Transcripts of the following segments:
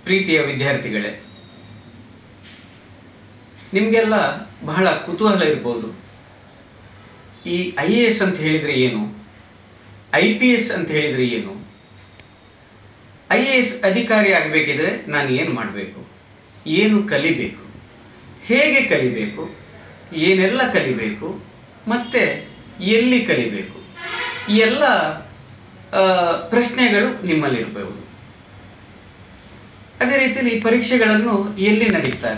ಪ್ರೀತಿಯ ವಿದ್ಯಾರ್ಥಿಗಳೇ, ನಿಮಗೆಲ್ಲ ಬಹಳ ಕುತೂಹಲ ಇರ್ಬೋದು. ಈ IAS ಅಂತ ಹೇಳಿದರೆ ಏನು, IPS ಅಂತ ಹೇಳಿದರೆ ಏನು, IAS ಅಧಿಕಾರಿ ಆಗಬೇಕಿದ್ರೆ ನಾನು ಏನು ಮಾಡಬೇಕು, ಏನು ಕಲಿಬೇಕು, ಹೇಗೆ ಕಲಿಬೇಕು, ಏನೆಲ್ಲ ಕಲಿಬೇಕು, ಮತ್ತು ಎಲ್ಲಿ ಕಲಿಬೇಕು, ಈ ಎಲ್ಲ ಪ್ರಶ್ನೆಗಳು ನಿಮ್ಮಲ್ಲಿರಬಹುದು. ಅದೇ ರೀತಿಯಲ್ಲಿ ಈ ಪರೀಕ್ಷೆಗಳನ್ನು ಎಲ್ಲಿ ನಡೆಸ್ತಾರೆ,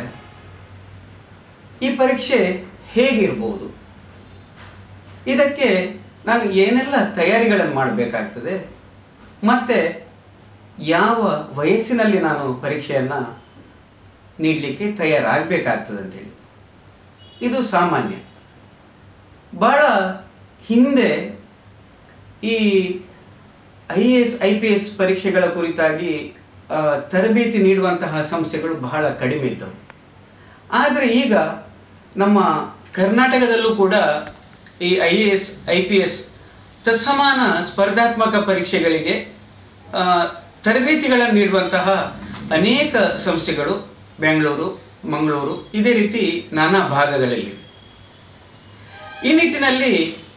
ಈ ಪರೀಕ್ಷೆ ಹೇಗಿರ್ಬೋದು, ಇದಕ್ಕೆ ನಾನು ಏನೆಲ್ಲ ತಯಾರಿಗಳನ್ನು ಮಾಡಬೇಕಾಗ್ತದೆ, ಮತ್ತು ಯಾವ ವಯಸ್ಸಿನಲ್ಲಿ ನಾನು ಪರೀಕ್ಷೆಯನ್ನು ನೀಡಲಿಕ್ಕೆ ತಯಾರಾಗಬೇಕಾಗ್ತದೆ ಅಂತೇಳಿ. ಇದು ಸಾಮಾನ್ಯ. ಭಾಳ ಹಿಂದೆ ಈ IAS IPS ಪರೀಕ್ಷೆಗಳ ಕುರಿತಾಗಿ ತರಬೇತಿ ನೀಡುವಂತಹ ಸಂಸ್ಥೆಗಳು ಬಹಳ ಕಡಿಮೆ ಇದ್ದವು. ಆದರೆ ಈಗ ನಮ್ಮ ಕರ್ನಾಟಕದಲ್ಲೂ ಕೂಡ ಈ IAS IPS ತತ್ಸಮಾನ ಸ್ಪರ್ಧಾತ್ಮಕ ಪರೀಕ್ಷೆಗಳಿಗೆ ತರಬೇತಿಗಳನ್ನು ನೀಡುವಂತಹ ಅನೇಕ ಸಂಸ್ಥೆಗಳು ಬೆಂಗಳೂರು, ಮಂಗಳೂರು, ಇದೇ ರೀತಿ ನಾನಾ ಭಾಗಗಳಲ್ಲಿ. ಈ ನಿಟ್ಟಿನಲ್ಲಿ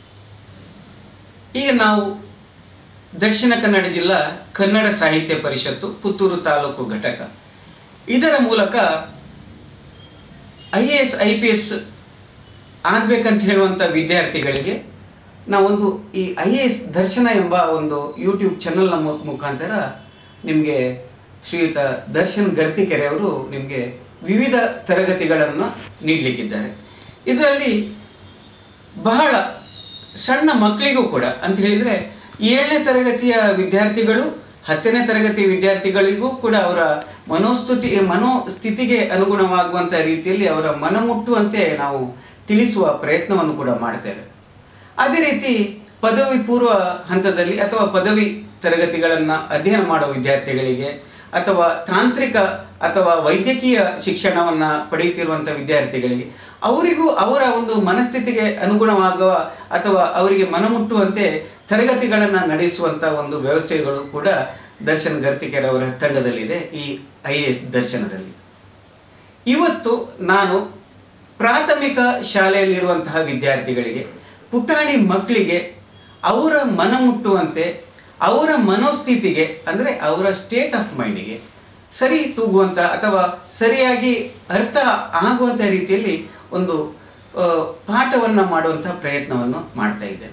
ಈಗ ನಾವು ದಕ್ಷಿಣ ಕನ್ನಡ ಜಿಲ್ಲಾ ಕನ್ನಡ ಸಾಹಿತ್ಯ ಪರಿಷತ್ತು ಪುತ್ತೂರು ತಾಲೂಕು ಘಟಕ, ಇದರ ಮೂಲಕ IAS IPS ಆಗಬೇಕಂತ ಹೇಳುವಂಥ ವಿದ್ಯಾರ್ಥಿಗಳಿಗೆ ನಾವೊಂದು ಈ IAS ದರ್ಶನ ಎಂಬ ಒಂದು ಯೂಟ್ಯೂಬ್ ಚಾನಲ್ನ ಮುಖಾಂತರ ನಿಮಗೆ ಶ್ರೀಯುತ ದರ್ಶನ್ ಗರ್ತಿಕೆರೆ ಅವರು ನಿಮಗೆ ವಿವಿಧ ತರಗತಿಗಳನ್ನು ನೀಡಲಿಕ್ಕಿದ್ದಾರೆ. ಇದರಲ್ಲಿ ಬಹಳ ಸಣ್ಣ ಮಕ್ಕಳಿಗೂ ಕೂಡ ಅಂತ ಹೇಳಿದರೆ 7ನೇ ತರಗತಿಯ ವಿದ್ಯಾರ್ಥಿಗಳು 10ನೇ ತರಗತಿಯ ವಿದ್ಯಾರ್ಥಿಗಳಿಗೂ ಕೂಡ ಅವರ ಮನೋಸ್ಥಿತಿಗೆ ಅನುಗುಣವಾಗುವಂಥ ರೀತಿಯಲ್ಲಿ ಅವರ ಮನಮುಟ್ಟುವಂತೆ ನಾವು ತಿಳಿಸುವ ಪ್ರಯತ್ನವನ್ನು ಕೂಡ ಮಾಡ್ತೇವೆ. ಅದೇ ರೀತಿ ಪದವಿ ಪೂರ್ವ ಹಂತದಲ್ಲಿ ಅಥವಾ ಪದವಿ ತರಗತಿಗಳನ್ನು ಅಧ್ಯಯನ ಮಾಡುವ ವಿದ್ಯಾರ್ಥಿಗಳಿಗೆ ಅಥವಾ ತಾಂತ್ರಿಕ ಅಥವಾ ವೈದ್ಯಕೀಯ ಶಿಕ್ಷಣವನ್ನು ಪಡೆಯುತ್ತಿರುವಂಥ ವಿದ್ಯಾರ್ಥಿಗಳಿಗೆ ಅವರಿಗೂ ಅವರ ಒಂದು ಮನಸ್ಥಿತಿಗೆ ಅನುಗುಣವಾಗುವ ಅಥವಾ ಅವರಿಗೆ ಮನಮುಟ್ಟುವಂತೆ ತರಗತಿಗಳನ್ನು ನಡೆಸುವಂಥ ಒಂದು ವ್ಯವಸ್ಥೆಗಳು ಕೂಡ ದರ್ಶನ್ ಗರ್ತಿಕೆರೆ ಅವರ ತಂಡದಲ್ಲಿದೆ ಈ IAS ದರ್ಶನದಲ್ಲಿ. ಇವತ್ತು ನಾನು ಪ್ರಾಥಮಿಕ ಶಾಲೆಯಲ್ಲಿರುವಂತಹ ವಿದ್ಯಾರ್ಥಿಗಳಿಗೆ, ಪುಟಾಣಿ ಮಕ್ಕಳಿಗೆ ಅವರ ಮನಮುಟ್ಟುವಂತೆ ಅವರ ಮನೋಸ್ಥಿತಿಗೆ ಅಂದರೆ ಅವರ ಸ್ಟೇಟ್ ಆಫ್ ಮೈಂಡಿಗೆ ಸರಿ ತೂಗುವಂಥ ಅಥವಾ ಸರಿಯಾಗಿ ಅರ್ಥ ಆಗುವಂಥ ರೀತಿಯಲ್ಲಿ ಒಂದು ಪಾಠವನ್ನು ಮಾಡುವಂಥ ಪ್ರಯತ್ನವನ್ನು ಮಾಡ್ತಾ ಇದ್ದೇನೆ.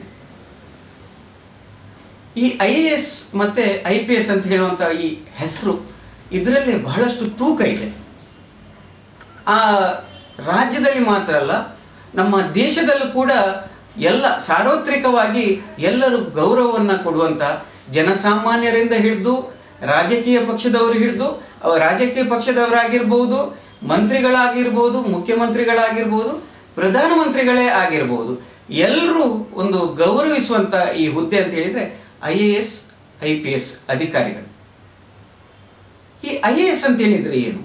ಈ IAS ಮತ್ತು IPS ಅಂತ ಹೇಳುವಂಥ ಈ ಹೆಸರು ಇದರಲ್ಲಿ ಬಹಳಷ್ಟು ತೂಕ ಇದೆ. ಆ ರಾಜ್ಯದಲ್ಲಿ ಮಾತ್ರ ಅಲ್ಲ, ನಮ್ಮ ದೇಶದಲ್ಲೂ ಕೂಡ ಎಲ್ಲ ಸಾರ್ವತ್ರಿಕವಾಗಿ ಎಲ್ಲರೂ ಗೌರವವನ್ನು ಕೊಡುವಂಥ ಜನಸಾಮಾನ್ಯರಿಂದ ಹಿಡಿದು ರಾಜಕೀಯ ಪಕ್ಷದವರು ಹಿಡಿದು ರಾಜಕೀಯ ಪಕ್ಷದವರಾಗಿರ್ಬೋದು, ಮಂತ್ರಿಗಳಾಗಿರ್ಬೋದು, ಮುಖ್ಯಮಂತ್ರಿಗಳಾಗಿರ್ಬೋದು, ಪ್ರಧಾನಮಂತ್ರಿಗಳೇ ಆಗಿರ್ಬೋದು, ಎಲ್ಲರೂ ಒಂದು ಗೌರವಿಸುವಂಥ ಈ ಹುದ್ದೆ ಅಂತ ಹೇಳಿದರೆ IAS IPS ಅಧಿಕಾರಿಗಳು. ಈ IAS ಅಂತ ಹೇಳಿದರೆ ಏನು,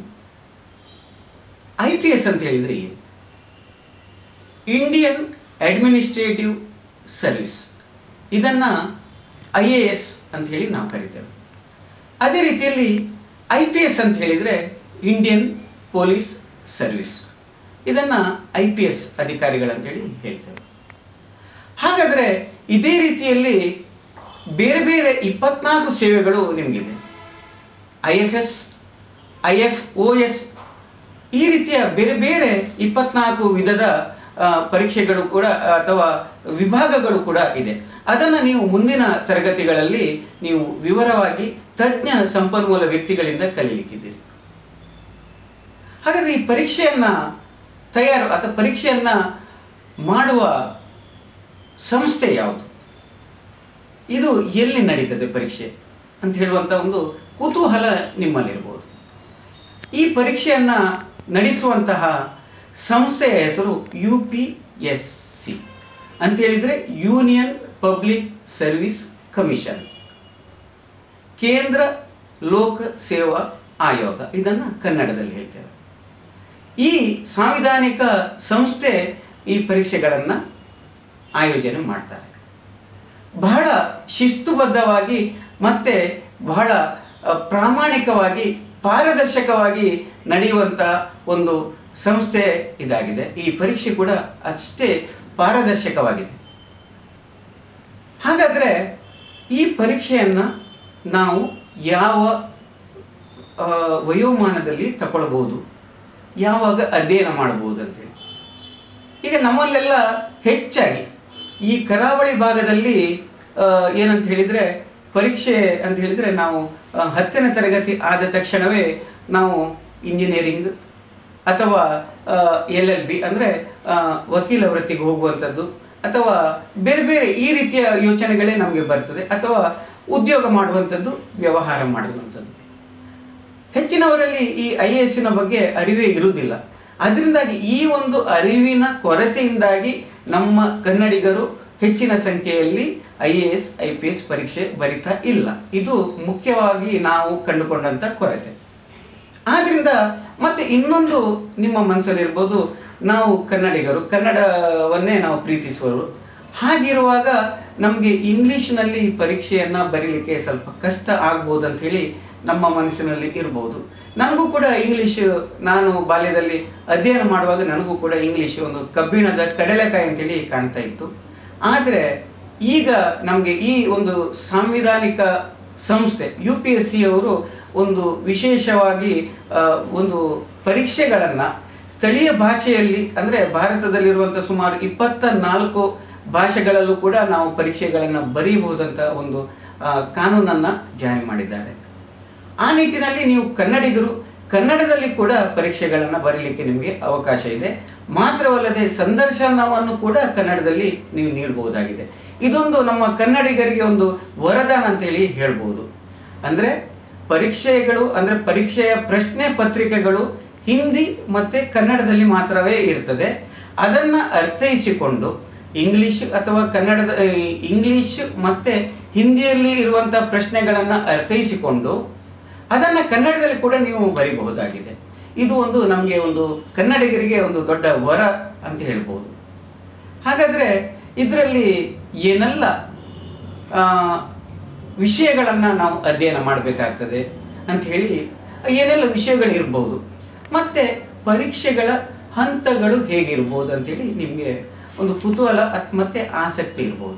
IPS ಅಂತ ಹೇಳಿದರೆ ಏನು? ಇಂಡಿಯನ್ ಅಡ್ಮಿನಿಸ್ಟ್ರೇಟಿವ್ ಸರ್ವಿಸ್, ಇದನ್ನು IAS ಅಂತ ಹೇಳಿ ನಾವು ಕರಿತೇವೆ. ಅದೇ ರೀತಿಯಲ್ಲಿ IPS ಅಂತ ಹೇಳಿದರೆ ಇಂಡಿಯನ್ ಪೊಲೀಸ್ ಸರ್ವಿಸ್, ಇದನ್ನು IPS ಅಧಿಕಾರಿಗಳಂತೇಳಿ ಹೇಳ್ತೇವೆ. ಹಾಗಾದರೆ ಇದೇ ರೀತಿಯಲ್ಲಿ ಬೇರೆ ಬೇರೆ 24 ಸೇವೆಗಳು ನಿಮಗಿದೆ. IFS, IFOS, ಈ ರೀತಿಯ ಬೇರೆ ಬೇರೆ 24 ವಿಧದ ಪರೀಕ್ಷೆಗಳು ಕೂಡ ಅಥವಾ ವಿಭಾಗಗಳು ಕೂಡ ಇದೆ. ಅದನ್ನು ನೀವು ಮುಂದಿನ ತರಗತಿಗಳಲ್ಲಿ ನೀವು ವಿವರವಾಗಿ ತಜ್ಞ ಸಂಪನ್ಮೂಲ ವ್ಯಕ್ತಿಗಳಿಂದ ಕಲಿಯಲಿಕ್ಕಿದ್ದೀರಿ. ಹಾಗಾದರೆ ಈ ಪರೀಕ್ಷೆಯನ್ನು ಪರೀಕ್ಷೆಯನ್ನು ಮಾಡುವ ಸಂಸ್ಥೆ ಯಾವುದು, ಇದು ಎಲ್ಲಿ ನಡೀತದೆ ಪರೀಕ್ಷೆ ಅಂತ ಹೇಳುವಂಥ ಒಂದು ಕುತೂಹಲ ನಿಮ್ಮಲ್ಲಿರ್ಬೋದು. ಈ ಪರೀಕ್ಷೆಯನ್ನು ನಡೆಸುವಂತಹ ಸಂಸ್ಥೆಯ ಹೆಸರು UPSC ಅಂತ ಹೇಳಿದರೆ ಯೂನಿಯನ್ ಪಬ್ಲಿಕ್ ಸರ್ವಿಸ್ ಕಮಿಷನ್, ಕೇಂದ್ರ ಲೋಕ ಸೇವಾ ಆಯೋಗ, ಇದನ್ನು ಕನ್ನಡದಲ್ಲಿ ಹೇಳ್ತೇವೆ. ಈ ಸಾಂವಿಧಾನಿಕ ಸಂಸ್ಥೆ ಈ ಪರೀಕ್ಷೆಗಳನ್ನು ಆಯೋಜನೆ ಮಾಡ್ತಾರೆ. ಬಹಳ ಶಿಸ್ತುಬದ್ಧವಾಗಿ ಮತ್ತು ಬಹಳ ಪ್ರಾಮಾಣಿಕವಾಗಿ ಪಾರದರ್ಶಕವಾಗಿ ನಡೆಯುವಂಥ ಒಂದು ಸಂಸ್ಥೆ ಇದಾಗಿದೆ. ಈ ಪರೀಕ್ಷೆ ಕೂಡ ಅಷ್ಟೇ ಪಾರದರ್ಶಕವಾಗಿದೆ. ಹಾಗಾದರೆ ಈ ಪರೀಕ್ಷೆಯನ್ನು ನಾವು ಯಾವ ವಯೋಮಾನದಲ್ಲಿ ತಗೊಳ್ಬೋದು, ಯಾವಾಗ ಅಧ್ಯಯನ ಮಾಡ್ಬೋದು ಅಂತೇಳಿ. ಈಗ ನಮ್ಮಲ್ಲೆಲ್ಲ ಹೆಚ್ಚಾಗಿ ಈ ಕರಾವಳಿ ಭಾಗದಲ್ಲಿ ಏನಂತ ಹೇಳಿದರೆ, ಪರೀಕ್ಷೆ ಅಂತ ಹೇಳಿದರೆ ನಾವು 10ನೇ ತರಗತಿ ಆದ ತಕ್ಷಣವೇ ನಾವು ಇಂಜಿನಿಯರಿಂಗ್ ಅಥವಾ LLB ಅಂದರೆ ವಕೀಲ ವೃತ್ತಿಗೆ ಹೋಗುವಂಥದ್ದು ಅಥವಾ ಬೇರೆ ಬೇರೆ ಈ ರೀತಿಯ ಯೋಚನೆಗಳೇ ನಮಗೆ ಬರ್ತದೆ, ಅಥವಾ ಉದ್ಯೋಗ ಮಾಡುವಂಥದ್ದು, ವ್ಯವಹಾರ ಮಾಡುವಂಥದ್ದು. ಹೆಚ್ಚಿನವರಲ್ಲಿ ಈ IASನ ಬಗ್ಗೆ ಅರಿವೇ ಇರುವುದಿಲ್ಲ. ಅದರಿಂದಾಗಿ ಈ ಒಂದು ಅರಿವಿನ ಕೊರತೆಯಿಂದಾಗಿ ನಮ್ಮ ಕನ್ನಡಿಗರು ಹೆಚ್ಚಿನ ಸಂಖ್ಯೆಯಲ್ಲಿ IAS IPS ಪರೀಕ್ಷೆ ಬರಿತಾ ಇಲ್ಲ. ಇದು ಮುಖ್ಯವಾಗಿ ನಾವು ಕಂಡುಕೊಂಡಂಥ ಕೊರತೆ. ಆದ್ದರಿಂದ ಮತ್ತೆ ಇನ್ನೊಂದು ನಿಮ್ಮ ಮನಸ್ಸಲ್ಲಿರ್ಬೋದು, ನಾವು ಕನ್ನಡಿಗರು, ಕನ್ನಡವನ್ನೇ ನಾವು ಪ್ರೀತಿಸುವರು. ಹಾಗಿರುವಾಗ ನಮಗೆ ಇಂಗ್ಲೀಷ್ನಲ್ಲಿ ಪರೀಕ್ಷೆಯನ್ನು ಬರೀಲಿಕ್ಕೆ ಸ್ವಲ್ಪ ಕಷ್ಟ ಆಗ್ಬೋದು ಅಂಥೇಳಿ ನಮ್ಮ ಮನಸ್ಸಿನಲ್ಲಿ ಇರ್ಬೋದು. ನನಗೂ ಕೂಡ ಇಂಗ್ಲೀಷು, ನಾನು ಬಾಲ್ಯದಲ್ಲಿ ಅಧ್ಯಯನ ಮಾಡುವಾಗ ನನಗೂ ಕೂಡ ಇಂಗ್ಲೀಷ್ ಒಂದು ಕಬ್ಬಿಣದ ಕಡಲೆಕಾಯಿ ಅಂತೇಳಿ ಕಾಣ್ತಾ ಇತ್ತು. ಆದರೆ ಈಗ ನಮಗೆ ಈ ಒಂದು ಸಾಂವಿಧಾನಿಕ ಸಂಸ್ಥೆ UPSC ಅವರು ಒಂದು ವಿಶೇಷವಾಗಿ ಒಂದು ಪರೀಕ್ಷೆಗಳನ್ನು ಸ್ಥಳೀಯ ಭಾಷೆಯಲ್ಲಿ, ಅಂದರೆ ಭಾರತದಲ್ಲಿರುವಂಥ ಸುಮಾರು 24 ಭಾಷೆಗಳಲ್ಲೂ ಕೂಡ ನಾವು ಪರೀಕ್ಷೆಗಳನ್ನು ಬರೀಬಹುದಂಥ ಒಂದು ಕಾನೂನನ್ನು ಜಾರಿ ಮಾಡಿದ್ದಾರೆ. ಆ ನಿಟ್ಟಿನಲ್ಲಿ ನೀವು ಕನ್ನಡಿಗರು ಕನ್ನಡದಲ್ಲಿ ಕೂಡ ಪರೀಕ್ಷೆಗಳನ್ನು ಬರೀಲಿಕ್ಕೆ ನಿಮಗೆ ಅವಕಾಶ ಇದೆ. ಮಾತ್ರವಲ್ಲದೆ ಸಂದರ್ಶನವನ್ನು ಕೂಡ ಕನ್ನಡದಲ್ಲಿ ನೀವು ನೀಡಬಹುದಾಗಿದೆ. ಇದೊಂದು ನಮ್ಮ ಕನ್ನಡಿಗರಿಗೆ ಒಂದು ವರದಾನ ಅಂತೇಳಿ ಹೇಳ್ಬೋದು. ಅಂದರೆ ಪರೀಕ್ಷೆಗಳು, ಅಂದರೆ ಪರೀಕ್ಷೆಯ ಪ್ರಶ್ನೆ ಪತ್ರಿಕೆಗಳು ಹಿಂದಿ ಮತ್ತು ಕನ್ನಡದಲ್ಲಿ ಮಾತ್ರವೇ ಇರ್ತದೆ. ಅದನ್ನು ಅರ್ಥೈಸಿಕೊಂಡು ಇಂಗ್ಲೀಷ್ ಅಥವಾ ಕನ್ನಡದ ಇಂಗ್ಲೀಷ್ ಮತ್ತು ಹಿಂದಿಯಲ್ಲಿ ಇರುವಂಥ ಪ್ರಶ್ನೆಗಳನ್ನು ಅರ್ಥೈಸಿಕೊಂಡು ಅದನ್ನು ಕನ್ನಡದಲ್ಲಿ ಕೂಡ ನೀವು ಬರೀಬಹುದಾಗಿದೆ. ಇದು ಒಂದು ನಮಗೆ ಒಂದು ಕನ್ನಡಿಗರಿಗೆ ಒಂದು ದೊಡ್ಡ ವರ ಅಂತ ಹೇಳ್ಬೋದು. ಹಾಗಾದರೆ ಇದರಲ್ಲಿ ಏನೆಲ್ಲ ವಿಷಯಗಳನ್ನು ನಾವು ಅಧ್ಯಯನ ಮಾಡಬೇಕಾಗ್ತದೆ ಅಂಥೇಳಿ, ಏನೆಲ್ಲ ವಿಷಯಗಳಿರ್ಬೋದು, ಮತ್ತು ಪರೀಕ್ಷೆಗಳ ಹಂತಗಳು ಹೇಗಿರ್ಬೋದು ಅಂಥೇಳಿ ನಿಮಗೆ ಒಂದು ಕುತೂಹಲ ಮತ್ತು ಆಸಕ್ತಿ ಇರ್ಬೋದು.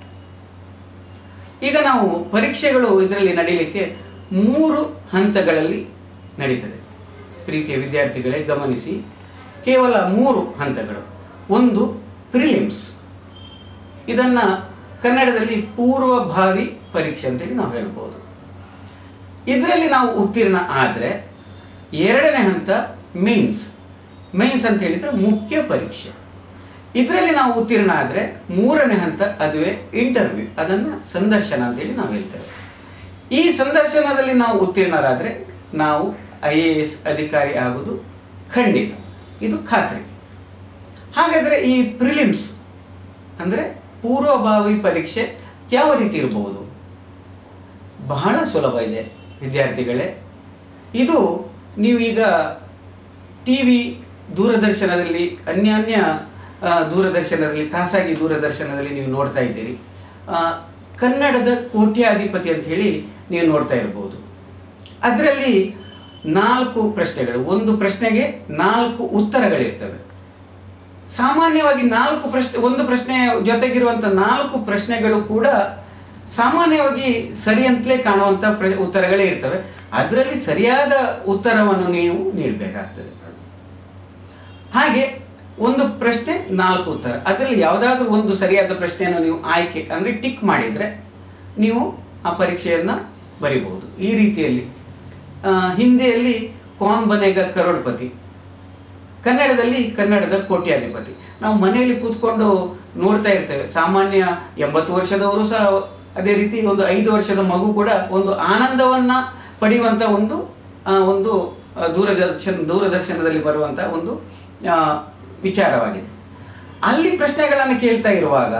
ಈಗ ನಾವು ಪರೀಕ್ಷೆಗಳು ಇದರಲ್ಲಿ ನಡೀಲಿಕ್ಕೆ 3 ಹಂತಗಳಲ್ಲಿ ನಡೀತದೆ. ಪ್ರೀತಿಯ ವಿದ್ಯಾರ್ಥಿಗಳೇ ಗಮನಿಸಿ, ಕೇವಲ 3 ಹಂತಗಳು. ಒಂದು ಪ್ರಿಲಿಮ್ಸ್, ಇದನ್ನು ಕನ್ನಡದಲ್ಲಿ ಪೂರ್ವಭಾವಿ ಪರೀಕ್ಷೆ ಅಂತೇಳಿ ನಾವು ಹೇಳ್ಬೋದು. ಇದರಲ್ಲಿ ನಾವು ಉತ್ತೀರ್ಣ ಆದರೆ 2ನೇ ಹಂತ ಮೇನ್ಸ್. ಮೇನ್ಸ್ ಅಂತ ಹೇಳಿದರೆ ಮುಖ್ಯ ಪರೀಕ್ಷೆ. ಇದರಲ್ಲಿ ನಾವು ಉತ್ತೀರ್ಣ ಆದರೆ 3ನೇ ಹಂತ, ಅದುವೇ ಇಂಟರ್ವ್ಯೂ, ಅದನ್ನು ಸಂದರ್ಶನ ಅಂತೇಳಿ ನಾವು ಹೇಳ್ತೇವೆ. ಈ ಸಂದರ್ಶನದಲ್ಲಿ ನಾವು ಉತ್ತೀರ್ಣರಾದರೆ ನಾವು IAS ಅಧಿಕಾರಿ ಆಗೋದು ಖಂಡಿತ, ಇದು ಖಾತ್ರಿ. ಹಾಗಾದರೆ ಈ ಪ್ರಿಲಿಮ್ಸ್ ಅಂದರೆ ಪೂರ್ವಭಾವಿ ಪರೀಕ್ಷೆ ಯಾವ ರೀತಿ ಇರಬಹುದು? ಬಹಳ ಸುಲಭ ಇದೆ ವಿದ್ಯಾರ್ಥಿಗಳೇ. ಇದು ನೀವೀಗ TV, ದೂರದರ್ಶನದಲ್ಲಿ, ಅನ್ಯಾನ್ಯ ದೂರದರ್ಶನದಲ್ಲಿ, ಖಾಸಗಿ ದೂರದರ್ಶನದಲ್ಲಿ ನೀವು ನೋಡ್ತಾ ಇದ್ದೀರಿ. ಕನ್ನಡದ ಕೋಟ್ಯಾಧಿಪತಿ ಅಂತ ಹೇಳಿ ನೀವು ನೋಡ್ತಾ ಇರ್ಬೋದು. ಅದರಲ್ಲಿ 4 ಪ್ರಶ್ನೆಗಳು, ಒಂದು ಪ್ರಶ್ನೆಗೆ 4 ಉತ್ತರಗಳಿರ್ತವೆ. ಸಾಮಾನ್ಯವಾಗಿ ಒಂದು ಪ್ರಶ್ನೆಯ ಜೊತೆಗಿರುವಂಥ 4 ಪ್ರಶ್ನೆಗಳು ಕೂಡ ಸಾಮಾನ್ಯವಾಗಿ ಸರಿ ಅಂತಲೇ ಕಾಣುವಂಥ ಉತ್ತರಗಳೇ ಇರ್ತವೆ. ಅದರಲ್ಲಿ ಸರಿಯಾದ ಉತ್ತರವನ್ನು ನೀವು ನೀಡಬೇಕಾಗ್ತದೆ. ಹಾಗೆ ಒಂದು ಪ್ರಶ್ನೆ 4 ಉತ್ತರ, ಅದರಲ್ಲಿ ಯಾವುದಾದ್ರೂ ಒಂದು ಸರಿಯಾದ ಪ್ರಶ್ನೆಯನ್ನು ನೀವು ಆಯ್ಕೆ ಅಂದರೆ ಟಿಕ್ ಮಾಡಿದರೆ ನೀವು ಆ ಪರೀಕ್ಷೆಯನ್ನು ಬರಿಬಹುದು. ಈ ರೀತಿಯಲ್ಲಿ ಹಿಂದಿಯಲ್ಲಿ ಕೌನ್ ಬನೇಗಾ ಕರೋಡ್ಪತಿ, ಕನ್ನಡದಲ್ಲಿ ಕನ್ನಡದ ಕೋಟ್ಯಾಧಿಪತಿ. ನಾವು ಮನೆಯಲ್ಲಿ ಕೂತ್ಕೊಂಡು ನೋಡ್ತಾ ಇರ್ತೇವೆ. ಸಾಮಾನ್ಯ 80 ವರ್ಷದವರು ಸಹ ಅದೇ ರೀತಿ, ಒಂದು 5 ವರ್ಷದ ಮಗು ಕೂಡ ಒಂದು ಆನಂದವನ್ನು ಪಡೆಯುವಂಥ ಒಂದು ದೂರದರ್ಶನದಲ್ಲಿ ಬರುವಂಥ ಒಂದು ವಿಚಾರವಾಗಿದೆ. ಅಲ್ಲಿ ಪ್ರಶ್ನೆಗಳನ್ನು ಕೇಳ್ತಾ ಇರುವಾಗ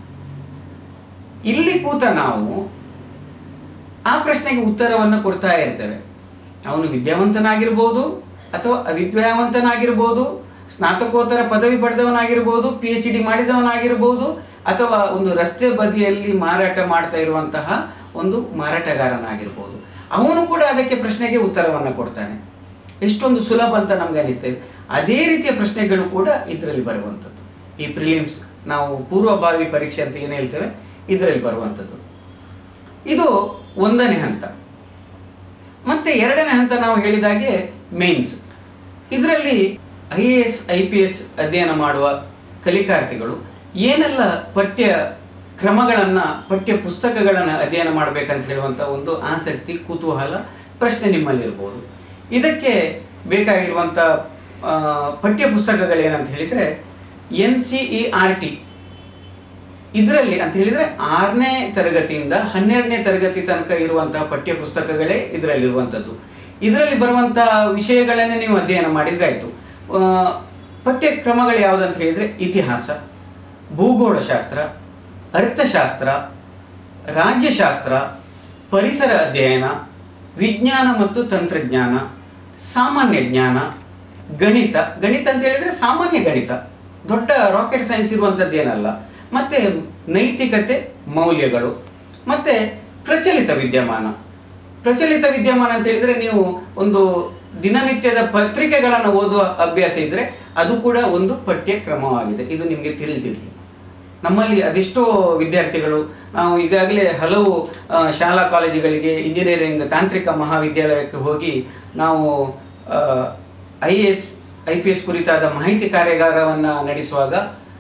ಇಲ್ಲಿ ಕೂತ ನಾವು ಆ ಪ್ರಶ್ನೆಗೆ ಉತ್ತರವನ್ನು ಕೊಡ್ತಾ ಇರ್ತೇವೆ. ಅವನು ವಿದ್ಯಾವಂತನಾಗಿರ್ಬೋದು ಅಥವಾ ಅವಿದ್ಯಾವಂತನಾಗಿರ್ಬೋದು, ಸ್ನಾತಕೋತ್ತರ ಪದವಿ ಪಡೆದವನಾಗಿರ್ಬೋದು, PhD ಮಾಡಿದವನಾಗಿರ್ಬೋದು, ಅಥವಾ ಒಂದು ರಸ್ತೆ ಬದಿಯಲ್ಲಿ ಮಾರಾಟ ಮಾಡ್ತಾ ಇರುವಂತಹ ಒಂದು ಮಾರಾಟಗಾರನಾಗಿರ್ಬೋದು. ಅವನು ಕೂಡ ಅದಕ್ಕೆ ಪ್ರಶ್ನೆಗೆ ಉತ್ತರವನ್ನು ಕೊಡ್ತಾನೆ. ಎಷ್ಟೊಂದು ಸುಲಭ ಅಂತ ನಮಗೆ ಅನಿಸ್ತಾ ಇದೆ. ಅದೇ ರೀತಿಯ ಪ್ರಶ್ನೆಗಳು ಕೂಡ ಇದರಲ್ಲಿ ಬರುವಂಥದ್ದು. ಈ ಪ್ರಿಲಿಮ್ಸ್, ನಾವು ಪೂರ್ವಭಾವಿ ಪರೀಕ್ಷೆ ಅಂತ ಏನು ಹೇಳ್ತೇವೆ, ಇದರಲ್ಲಿ ಬರುವಂಥದ್ದು. ಇದು ಒಂದನೇ ಹಂತ. ಮತ್ತು ಎರಡನೇ ಹಂತ ನಾವು ಹೇಳಿದಾಗೆ ಮೇನ್ಸ್. ಇದರಲ್ಲಿ IAS IPS ಅಧ್ಯಯನ ಮಾಡುವ ಕಲಿಕಾರ್ಥಿಗಳು ಏನೆಲ್ಲ ಪಠ್ಯ ಕ್ರಮಗಳನ್ನು, ಪಠ್ಯ ಪುಸ್ತಕಗಳನ್ನು ಅಧ್ಯಯನ ಮಾಡಬೇಕಂತ ಹೇಳುವಂಥ ಒಂದು ಆಸಕ್ತಿ, ಕುತೂಹಲ, ಪ್ರಶ್ನೆ ನಿಮ್ಮಲ್ಲಿರ್ಬೋದು. ಇದಕ್ಕೆ ಬೇಕಾಗಿರುವಂಥ ಪಠ್ಯ ಪುಸ್ತಕಗಳೇನಂತ ಹೇಳಿದರೆ NCERT ಇದರಲ್ಲಿ ಅಂತ ಹೇಳಿದರೆ 6ನೇ ತರಗತಿಯಿಂದ 12ನೇ ತರಗತಿ ತನಕ ಇರುವಂತಹ ಪಠ್ಯ ಪುಸ್ತಕಗಳೇ ಇದರಲ್ಲಿರುವಂಥದ್ದು. ಇದರಲ್ಲಿ ಬರುವಂಥ ವಿಷಯಗಳನ್ನೇ ನೀವು ಅಧ್ಯಯನ ಮಾಡಿದರೆ ಆಯಿತು. ಪಠ್ಯಕ್ರಮಗಳು ಯಾವುದಂತ ಹೇಳಿದರೆ ಇತಿಹಾಸ, ಭೂಗೋಳಶಾಸ್ತ್ರ, ಅರ್ಥಶಾಸ್ತ್ರ, ರಾಜ್ಯಶಾಸ್ತ್ರ, ಪರಿಸರ ಅಧ್ಯಯನ, ವಿಜ್ಞಾನ ಮತ್ತು ತಂತ್ರಜ್ಞಾನ, ಸಾಮಾನ್ಯ ಜ್ಞಾನ, ಗಣಿತ. ಗಣಿತ ಅಂತ ಹೇಳಿದರೆ ಸಾಮಾನ್ಯ ಗಣಿತ, ದೊಡ್ಡ ರಾಕೆಟ್ ಸೈನ್ಸ್ ಇರುವಂಥದ್ದು ಏನಲ್ಲ. ಮತ್ತು ನೈತಿಕತೆ, ಮೌಲ್ಯಗಳು, ಮತ್ತು ಪ್ರಚಲಿತ ವಿದ್ಯಮಾನ. ಪ್ರಚಲಿತ ವಿದ್ಯಮಾನ ಅಂತ ಹೇಳಿದರೆ ನೀವು ಒಂದು ದಿನನಿತ್ಯದ ಪತ್ರಿಕೆಗಳನ್ನು ಓದುವ ಅಭ್ಯಾಸ ಇದ್ದರೆ ಅದು ಕೂಡ ಒಂದು ಪಠ್ಯಕ್ರಮವಾಗಿದೆ. ಇದು ನಿಮಗೆ ತಿಳಿದಿರಲಿ. ನಮ್ಮಲ್ಲಿ ಅದೆಷ್ಟೋ ವಿದ್ಯಾರ್ಥಿಗಳು, ನಾವು ಈಗಾಗಲೇ ಹಲವು ಶಾಲಾ ಕಾಲೇಜುಗಳಿಗೆ, ಇಂಜಿನಿಯರಿಂಗ್, ತಾಂತ್ರಿಕ ಮಹಾವಿದ್ಯಾಲಯಕ್ಕೆ ಹೋಗಿ ನಾವು IAS IPS ಕುರಿತಾದ ಮಾಹಿತಿ ಕಾರ್ಯಾಗಾರವನ್ನು ನಡೆಸುವಾಗ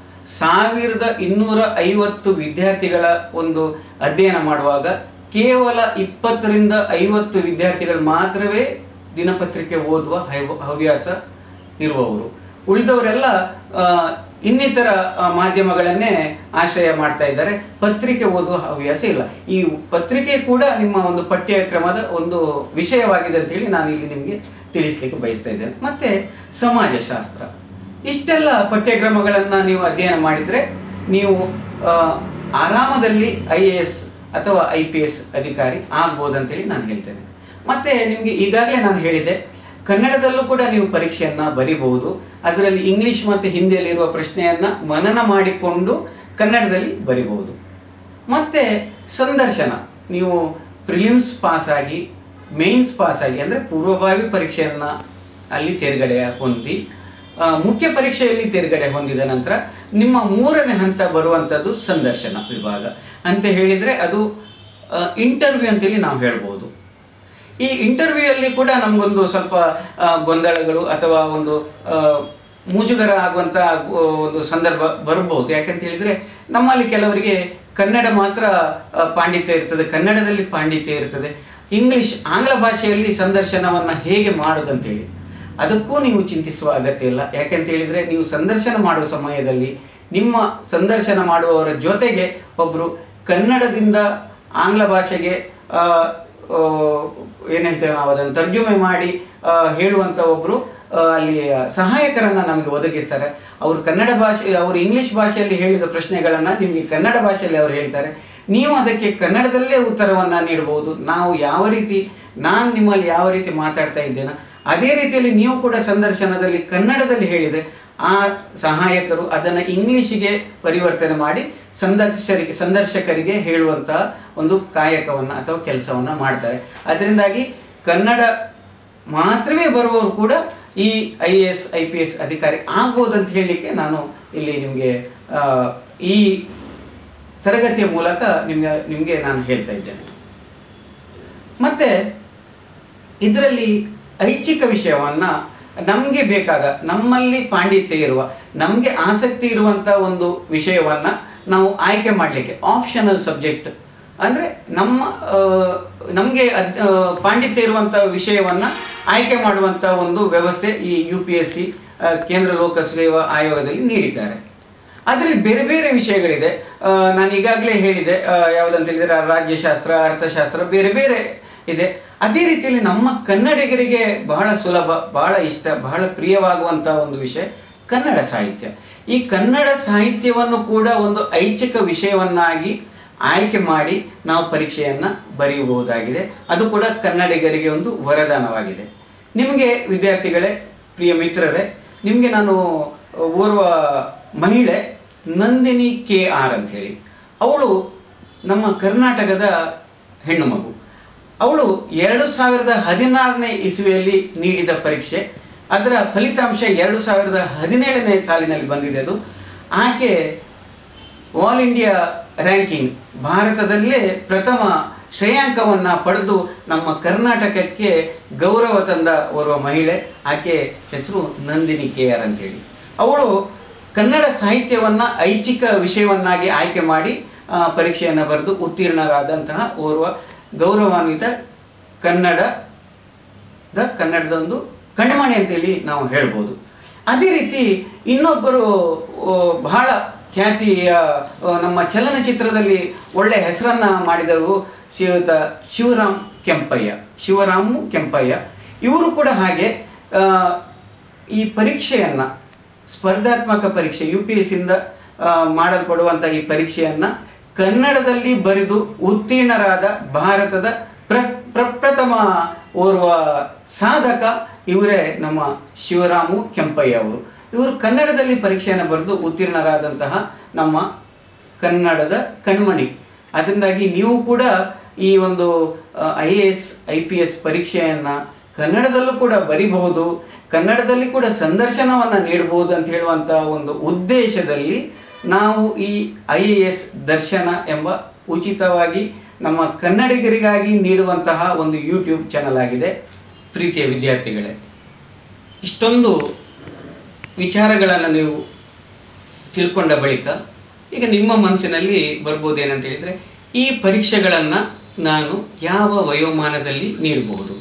1250 ವಿದ್ಯಾರ್ಥಿಗಳ ಒಂದು ಅಧ್ಯಯನ ಮಾಡುವಾಗ ಕೇವಲ 20ರಿಂದ 50 ವಿದ್ಯಾರ್ಥಿಗಳು ಮಾತ್ರವೇ ದಿನಪತ್ರಿಕೆ ಓದುವ ಹವ್ಯಾಸ ಇರುವವರು. ಉಳಿದವರೆಲ್ಲ ಇನ್ನಿತರ ಮಾಧ್ಯಮಗಳನ್ನೇ ಆಶ್ರಯ ಮಾಡ್ತಾ ಇದ್ದಾರೆ. ಪತ್ರಿಕೆ ಓದುವ ಹವ್ಯಾಸ ಇಲ್ಲ. ಈ ಪತ್ರಿಕೆ ಕೂಡ ನಿಮ್ಮ ಒಂದು ಪಠ್ಯಕ್ರಮದ ಒಂದು ವಿಷಯವಾಗಿದೆ ಅಂತೇಳಿ ನಾನು ಇಲ್ಲಿ ನಿಮಗೆ ತಿಳಿಸ್ಲಿಕ್ಕೆ ಬಯಸ್ತಾ ಇದ್ದೇನೆ. ಮತ್ತು ಸಮಾಜಶಾಸ್ತ್ರ, ಇಷ್ಟೆಲ್ಲ ಪಠ್ಯಕ್ರಮಗಳನ್ನು ನೀವು ಅಧ್ಯಯನ ಮಾಡಿದರೆ ನೀವು ಆರಾಮದಲ್ಲಿ IAS ಅಥವಾ IPS ಅಧಿಕಾರಿ ಆಗ್ಬೋದಂತೇಳಿ ನಾನು ಹೇಳ್ತೇನೆ. ಮತ್ತು ನಿಮಗೆ ಈಗಾಗಲೇ ನಾನು ಹೇಳಿದೆ, ಕನ್ನಡದಲ್ಲೂ ಕೂಡ ನೀವು ಪರೀಕ್ಷೆಯನ್ನು ಬರಿಬಹುದು. ಅದರಲ್ಲಿ ಇಂಗ್ಲೀಷ್ ಮತ್ತು ಹಿಂದಿಯಲ್ಲಿರುವ ಪ್ರಶ್ನೆಯನ್ನು ಮನನ ಮಾಡಿಕೊಂಡು ಕನ್ನಡದಲ್ಲಿ ಬರಿಬಹುದು. ಮತ್ತು ಸಂದರ್ಶನ, ನೀವು ಪ್ರಿಲಿಮ್ಸ್ ಪಾಸಾಗಿ, ಮೇನ್ಸ್ ಪಾಸಾಗಿ ಅಂದರೆ ಪೂರ್ವಭಾವಿ ಪರೀಕ್ಷೆಯನ್ನು ಅಲ್ಲಿ ತೇರ್ಗಡೆ ಹೊಂದಿ, ಮುಖ್ಯ ಪರೀಕ್ಷೆಯಲ್ಲಿ ತೇರ್ಗಡೆ ಹೊಂದಿದ ನಂತರ ನಿಮ್ಮ 3ನೇ ಹಂತ ಬರುವಂಥದ್ದು ಸಂದರ್ಶನ ವಿಭಾಗ ಅಂತ ಹೇಳಿದರೆ ಅದು ಇಂಟರ್ವ್ಯೂ ಅಂತೇಳಿ ನಾವು ಹೇಳ್ಬೋದು. ಈ ಇಂಟರ್ವ್ಯೂಯಲ್ಲಿ ಕೂಡ ನಮಗೊಂದು ಸ್ವಲ್ಪ ಗೊಂದಲಗಳು ಅಥವಾ ಒಂದು ಮುಜುಗರ ಆಗುವಂಥ ಒಂದು ಸಂದರ್ಭ ಬರ್ಬೋದು. ಯಾಕಂತ ಹೇಳಿದರೆ ನಮ್ಮಲ್ಲಿ ಕೆಲವರಿಗೆ ಕನ್ನಡ ಮಾತ್ರ ಪಾಂಡಿತ್ಯ ಇರ್ತದೆ, ಕನ್ನಡದಲ್ಲಿ ಪಾಂಡಿತ್ಯ ಇರ್ತದೆ. ಆಂಗ್ಲ ಭಾಷೆಯಲ್ಲಿ ಸಂದರ್ಶನವನ್ನು ಹೇಗೆ ಮಾಡೋದಂತೇಳಿ ಅದಕ್ಕೂ ನೀವು ಚಿಂತಿಸುವ ಅಗತ್ಯ ಇಲ್ಲ. ಯಾಕೆಂತ ಹೇಳಿದರೆ ನೀವು ಸಂದರ್ಶನ ಮಾಡುವ ಸಮಯದಲ್ಲಿ ನಿಮ್ಮ ಸಂದರ್ಶನ ಮಾಡುವವರ ಜೊತೆಗೆ ಒಬ್ಬರು ಕನ್ನಡದಿಂದ ಆಂಗ್ಲ ಭಾಷೆಗೆ ಏನು ಹೇಳ್ತೇವೆ ನಾವು ಅದನ್ನು ತರ್ಜುಮೆ ಮಾಡಿ ಹೇಳುವಂಥ ಒಬ್ಬರು ಅಲ್ಲಿ ಸಹಾಯಕರನ್ನು ನಮಗೆ ಒದಗಿಸ್ತಾರೆ. ಅವರು ಕನ್ನಡ ಭಾಷೆ, ಅವರು ಇಂಗ್ಲೀಷ್ ಭಾಷೆಯಲ್ಲಿ ಹೇಳಿದ ಪ್ರಶ್ನೆಗಳನ್ನು ನಿಮಗೆ ಕನ್ನಡ ಭಾಷೆಯಲ್ಲಿ ಅವರು ಹೇಳ್ತಾರೆ. ನೀವು ಅದಕ್ಕೆ ಕನ್ನಡದಲ್ಲೇ ಉತ್ತರವನ್ನು ನೀಡಬಹುದು. ನಾನು ನಿಮ್ಮಲ್ಲಿ ಯಾವ ರೀತಿ ಮಾತಾಡ್ತಾ ಇದ್ದೇನೋ ಅದೇ ರೀತಿಯಲ್ಲಿ ನೀವು ಕೂಡ ಸಂದರ್ಶನದಲ್ಲಿ ಕನ್ನಡದಲ್ಲಿ ಹೇಳಿದರೆ ಆ ಸಹಾಯಕರು ಅದನ್ನು ಇಂಗ್ಲೀಷಿಗೆ ಪರಿವರ್ತನೆ ಮಾಡಿ ಸಂದರ್ಶಕರಿಗೆ ಹೇಳುವಂತಹ ಒಂದು ಕಾಯಕವನ್ನು ಅಥವಾ ಕೆಲಸವನ್ನು ಮಾಡ್ತಾರೆ. ಅದರಿಂದಾಗಿ ಕನ್ನಡ ಮಾತ್ರವೇ ಬರುವವರು ಕೂಡ ಈ IAS IPS ಅಧಿಕಾರಿ ಆಗ್ಬೋದಂತ ಹೇಳಲಿಕ್ಕೆ ನಾನು ಇಲ್ಲಿ ನಿಮಗೆ ಈ ತರಗತಿಯ ಮೂಲಕ ನಿಮಗೆ ನಾನು ಹೇಳ್ತಾ ಇದ್ದೇನೆ. ಮತ್ತು ಇದರಲ್ಲಿ ಐಚ್ಛಿಕ ವಿಷಯವನ್ನು ನಮಗೆ ಬೇಕಾದ, ನಮ್ಮಲ್ಲಿ ಪಾಂಡಿತ್ಯ ಇರುವ, ನಮಗೆ ಆಸಕ್ತಿ ಇರುವಂಥ ಒಂದು ವಿಷಯವನ್ನು ನಾವು ಆಯ್ಕೆ ಮಾಡಲಿಕ್ಕೆ ಆಪ್ಷನಲ್ ಸಬ್ಜೆಕ್ಟ್ ಅಂದರೆ ನಮಗೆ ಪಾಂಡಿತ್ಯ ಇರುವಂಥ ವಿಷಯವನ್ನು ಆಯ್ಕೆ ಮಾಡುವಂಥ ಒಂದು ವ್ಯವಸ್ಥೆ ಈ UPSC ಕೇಂದ್ರ ಲೋಕಸೇವಾ ಆಯೋಗದಲ್ಲಿ ನೀಡಿದ್ದಾರೆ. ಅದರಲ್ಲಿ ಬೇರೆ ಬೇರೆ ವಿಷಯಗಳಿದೆ. ನಾನು ಈಗಾಗಲೇ ಹೇಳಿದೆ, ಯಾವುದಂತ ಹೇಳಿದರೆ ರಾಜ್ಯಶಾಸ್ತ್ರ, ಅರ್ಥಶಾಸ್ತ್ರ ಬೇರೆ ಬೇರೆ ಇದೆ. ಅದೇ ರೀತಿಯಲ್ಲಿ ನಮ್ಮ ಕನ್ನಡಿಗರಿಗೆ ಬಹಳ ಸುಲಭ, ಬಹಳ ಇಷ್ಟ, ಬಹಳ ಪ್ರಿಯವಾಗುವಂಥ ಒಂದು ವಿಷಯ ಕನ್ನಡ ಸಾಹಿತ್ಯ. ಈ ಕನ್ನಡ ಸಾಹಿತ್ಯವನ್ನು ಕೂಡ ಒಂದು ಐಚ್ಛಿಕ ವಿಷಯವನ್ನಾಗಿ ಆಯ್ಕೆ ಮಾಡಿ ನಾವು ಪರೀಕ್ಷೆಯನ್ನು ಬರೆಯಬಹುದಾಗಿದೆ. ಅದು ಕೂಡ ಕನ್ನಡಿಗರಿಗೆ ಒಂದು ವರದಾನವಾಗಿದೆ. ನಿಮಗೆ ವಿದ್ಯಾರ್ಥಿಗಳೇ, ಪ್ರಿಯ ಮಿತ್ರರೇ, ನಿಮಗೆ ನಾನು ಓರ್ವ ಮಹಿಳೆ ನಂದಿನಿ KR ಅಂಥೇಳಿ, ಅವಳು ನಮ್ಮ ಕರ್ನಾಟಕದ ಹೆಣ್ಣು ಮಗು. ಅವಳು 2016ನೇ ಇಸ್ವಿಯಲ್ಲಿ ನೀಡಿದ ಪರೀಕ್ಷೆ. ಅದರ ಫಲಿತಾಂಶ 2017ನೇ ಸಾಲಿನಲ್ಲಿ ಬಂದಿದೆ. ಅದು ಆಕೆ ಆಲ್ ಇಂಡಿಯಾ ರ್ಯಾಂಕಿಂಗ್ ಭಾರತದಲ್ಲೇ ಪ್ರಥಮ ಶ್ರೇಯಾಂಕವನ್ನು ಪಡೆದು ನಮ್ಮ ಕರ್ನಾಟಕಕ್ಕೆ ಗೌರವ ತಂದ ಓರ್ವ ಮಹಿಳೆ. ಆಕೆ ಹೆಸರು ನಂದಿನಿ KR ಅಂತೇಳಿ. ಅವಳು ಕನ್ನಡ ಸಾಹಿತ್ಯವನ್ನು ಐಚ್ಛಿಕ ವಿಷಯವನ್ನಾಗಿ ಆಯ್ಕೆ ಮಾಡಿ ಪರೀಕ್ಷೆಯನ್ನು ಬರೆದು ಉತ್ತೀರ್ಣರಾದಂತಹ ಓರ್ವ ಗೌರವಾನ್ವಿತ ಕನ್ನಡದೊಂದು ಕಣ್ಮಣಿ ಅಂತೇಳಿ ನಾವು ಹೇಳ್ಬೋದು. ಅದೇ ರೀತಿ ಇನ್ನೊಬ್ಬರು ಬಹಳ ಖ್ಯಾತಿಯ ನಮ್ಮ ಚಲನಚಿತ್ರದಲ್ಲಿ ಒಳ್ಳೆಯ ಹೆಸರನ್ನು ಮಾಡಿದವರು ಶಿವರಾಮು ಕೆಂಪಯ್ಯ. ಇವರು ಕೂಡ ಹಾಗೆ ಈ ಪರೀಕ್ಷೆಯನ್ನು, ಸ್ಪರ್ಧಾತ್ಮಕ ಪರೀಕ್ಷೆ UPSCಯಿಂದ ಮಾಡಲ್ಪಡುವಂಥ ಈ ಪರೀಕ್ಷೆಯನ್ನು ಕನ್ನಡದಲ್ಲಿ ಬರೆದು ಉತ್ತೀರ್ಣರಾದ ಭಾರತದ ಪ್ರಪ್ರಥಮ ಓರ್ವ ಸಾಧಕ ಇವರೇ ನಮ್ಮ ಶಿವರಾಮು ಕೆಂಪಯ್ಯ ಅವರು. ಇವರು ಕನ್ನಡದಲ್ಲಿ ಪರೀಕ್ಷೆಯನ್ನು ಬರೆದು ಉತ್ತೀರ್ಣರಾದಂತಹ ನಮ್ಮ ಕನ್ನಡದ ಕಣ್ಮಣಿ. ಅದರಿಂದಾಗಿ ನೀವು ಕೂಡ ಈ ಒಂದು IAS IPS ಪರೀಕ್ಷೆಯನ್ನು ಕನ್ನಡದಲ್ಲೂ ಕೂಡ ಬರಿಬಹುದು, ಕನ್ನಡದಲ್ಲಿ ಕೂಡ ಸಂದರ್ಶನವನ್ನು ನೀಡಬಹುದು ಅಂತ ಹೇಳುವಂಥ ಒಂದು ಉದ್ದೇಶದಲ್ಲಿ ನಾವು ಈ IAS ದರ್ಶನ ಎಂಬ ಉಚಿತವಾಗಿ ನಮ್ಮ ಕನ್ನಡಿಗರಿಗಾಗಿ ನೀಡುವಂತಹ ಒಂದು YouTube ಚಾನಲ್ ಆಗಿದೆ. ಪ್ರೀತಿಯ ವಿದ್ಯಾರ್ಥಿಗಳೇ, ಇಷ್ಟೊಂದು ವಿಚಾರಗಳನ್ನು ನೀವು ತಿಳ್ಕೊಂಡ ಬಳಿಕ ಈಗ ನಿಮ್ಮ ಮನಸ್ಸಿನಲ್ಲಿ ಬರ್ಬೋದು ಏನಂತ ಹೇಳಿದರೆ, ಈ ಪರೀಕ್ಷೆಗಳನ್ನು ನಾನು ಯಾವ ವಯೋಮಾನದಲ್ಲಿ ನೀಡಬಹುದು,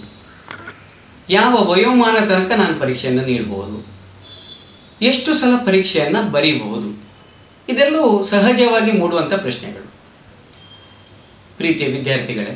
ಯಾವ ವಯೋಮಾನ ತನಕ ನಾನು ಪರೀಕ್ಷೆಯನ್ನು ನೀಡಬಹುದು, ಎಷ್ಟು ಸಲ ಪರೀಕ್ಷೆಯನ್ನು ಬರೀಬಹುದು, ಇದೆಲ್ಲವೂ ಸಹಜವಾಗಿ ಮೂಡುವಂಥ ಪ್ರಶ್ನೆಗಳು. ಪ್ರೀತಿಯ ವಿದ್ಯಾರ್ಥಿಗಳೇ,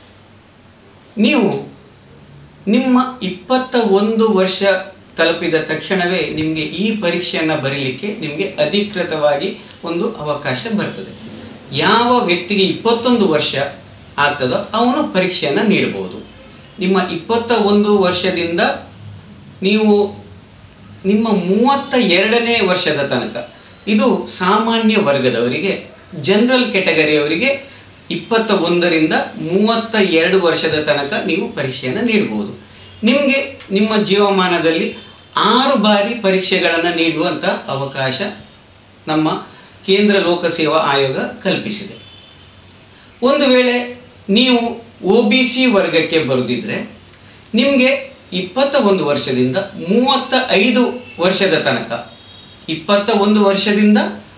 ನೀವು ನಿಮ್ಮ 21 ವರ್ಷ ತಲುಪಿದ ತಕ್ಷಣವೇ ನಿಮಗೆ ಈ ಪರೀಕ್ಷೆಯನ್ನು ಬರೀಲಿಕ್ಕೆ ನಿಮಗೆ ಅಧಿಕೃತವಾಗಿ ಒಂದು ಅವಕಾಶ ಬರ್ತದೆ. ಯಾವ ವ್ಯಕ್ತಿಗೆ 21 ವರ್ಷ ಆಗ್ತದೋ ಅವನು ಪರೀಕ್ಷೆಯನ್ನು ನೀಡಬಹುದು. ನಿಮ್ಮ 21 ವರ್ಷದಿಂದ ನೀವು ನಿಮ್ಮ 32ನೇ ವರ್ಷದ ತನಕ, ಇದು ಸಾಮಾನ್ಯ ವರ್ಗದವರಿಗೆ, ಜನರಲ್ ಕ್ಯಾಟಗರಿಯವರಿಗೆ 21ರಿಂದ 32 ವರ್ಷದ ತನಕ ನೀವು ಪರೀಕ್ಷೆಯನ್ನು ನೀಡಬಹುದು. ನಿಮಗೆ ನಿಮ್ಮ ಜೀವಮಾನದಲ್ಲಿ 6 ಬಾರಿ ಪರೀಕ್ಷೆಗಳನ್ನು ನೀಡುವಂಥ ಅವಕಾಶ ನಮ್ಮ ಕೇಂದ್ರ ಲೋಕಸೇವಾ ಆಯೋಗ ಕಲ್ಪಿಸಿದೆ. ಒಂದು ವೇಳೆ ನೀವು OBC ವರ್ಗಕ್ಕೆ ಬರುತ್ತಿದ್ದರೆ ನಿಮಗೆ 21 ವರ್ಷದಿಂದ 35 ವರ್ಷದ ತನಕ, 21 ವರ್ಷದಿಂದ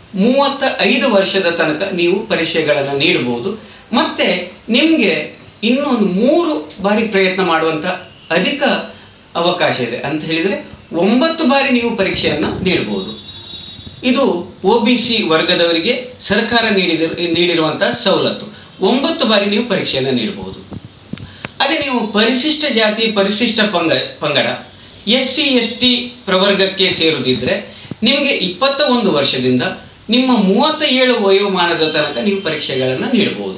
35 ವರ್ಷದ ತನಕ ನೀವು ಪರೀಕ್ಷೆಗಳನ್ನು ನೀಡಬಹುದು. ಮತ್ತು ನಿಮಗೆ ಇನ್ನೊಂದು 3 ಬಾರಿ ಪ್ರಯತ್ನ ಮಾಡುವಂಥ ಅಧಿಕ ಅವಕಾಶ ಇದೆ. ಅಂತ ಹೇಳಿದರೆ 9 ಬಾರಿ ನೀವು ಪರೀಕ್ಷೆಯನ್ನು ನೀಡಬಹುದು. ಇದು OBC ವರ್ಗದವರಿಗೆ ಸರ್ಕಾರ ನೀಡಿರುವಂಥ ಸವಲತ್ತು. 9 ಬಾರಿ ನೀವು ಪರೀಕ್ಷೆಯನ್ನು ನೀಡಬಹುದು. ಅದೇ ನೀವು ಪರಿಶಿಷ್ಟ ಜಾತಿ, ಪರಿಶಿಷ್ಟ ಪಂಗಡ, SC ST ಪ್ರವರ್ಗಕ್ಕೆ ಸೇರುತ್ತಿದ್ದರೆ ನಿಮಗೆ 21 ವರ್ಷದಿಂದ ನಿಮ್ಮ 37 ವಯೋಮಾನದ ತನಕ ನೀವು ಪರೀಕ್ಷೆಗಳನ್ನು ನೀಡಬಹುದು.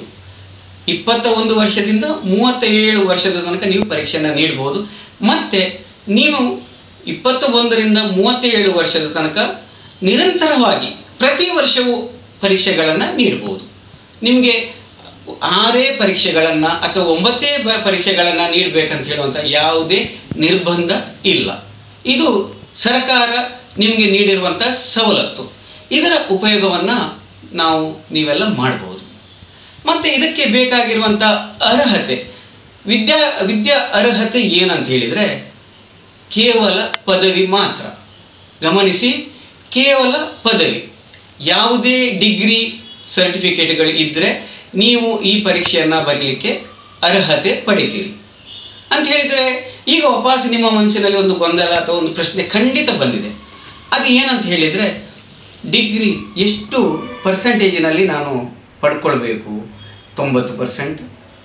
21 ವರ್ಷದಿಂದ 37 ವರ್ಷದ ತನಕ ನೀವು ಪರೀಕ್ಷೆಯನ್ನು ನೀಡಬಹುದು. ಮತ್ತು ನೀವು 21ರಿಂದ 37 ವರ್ಷದ ತನಕ ನಿರಂತರವಾಗಿ ಪ್ರತಿ ವರ್ಷವೂ ಪರೀಕ್ಷೆಗಳನ್ನು ನೀಡಬಹುದು. ನಿಮಗೆ 6 ಪರೀಕ್ಷೆಗಳನ್ನು ಅಥವಾ 9 ಪರೀಕ್ಷೆಗಳನ್ನು ನೀಡಬೇಕಂತ ಹೇಳುವಂಥ ಯಾವುದೇ ನಿರ್ಬಂಧ ಇಲ್ಲ. ಇದು ಸರ್ಕಾರ ನಿಮಗೆ ನೀಡಿರುವಂಥ ಸವಲತ್ತು. ಇದರ ಉಪಯೋಗವನ್ನು ನೀವೆಲ್ಲ ಮಾಡಬಹುದು. ಮತ್ತು ಇದಕ್ಕೆ ಬೇಕಾಗಿರುವಂಥ ಅರ್ಹತೆ, ವಿದ್ಯಾ ಅರ್ಹತೆ ಏನಂತ ಹೇಳಿದರೆ ಕೇವಲ ಪದವಿ ಮಾತ್ರ. ಗಮನಿಸಿ, ಕೇವಲ ಪದವಿ. ಯಾವುದೇ ಡಿಗ್ರಿ ಸರ್ಟಿಫಿಕೇಟ್ಗಳು ಇದ್ದರೆ ನೀವು ಈ ಪರೀಕ್ಷೆಯನ್ನು ಬರೀಲಿಕ್ಕೆ ಅರ್ಹತೆ ಪಡಿತೀರಿ ಅಂತ ಹೇಳಿದರೆ, ಈಗ ವಾಪಸ್ ನಿಮ್ಮ ಮನಸ್ಸಿನಲ್ಲಿ ಒಂದು ಗೊಂದಲ ಅಥವಾ ಒಂದು ಪ್ರಶ್ನೆ ಖಂಡಿತ ಬಂದಿದೆ. ಅದು ಏನಂತ ಹೇಳಿದರೆ, ಡಿಗ್ರಿ ಎಷ್ಟು ಪರ್ಸೆಂಟೇಜಿನಲ್ಲಿ ನಾನು ಪಡ್ಕೊಳ್ಬೇಕು? 90%,